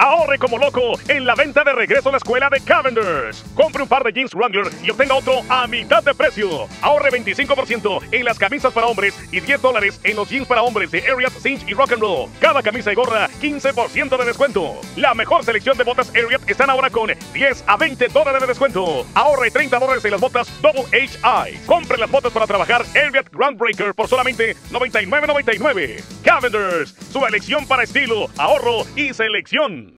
Ahorre como loco en la venta de regreso a la escuela de Cavender's. Compre un par de jeans Wrangler y obtenga otro a mitad de precio. Ahorre 25% en las camisas para hombres y $10 en los jeans para hombres de Ariat, Cinch y Rock and Roll. Cada camisa y gorra, 15% de descuento. La mejor selección de botas Ariat están ahora con $10 a $20 de descuento. Ahorre $30 en las botas Double HI. Compre las botas para trabajar Ariat Groundbreaker por solamente $99.99. Cavender's, su elección para estilo, ahorro y selección.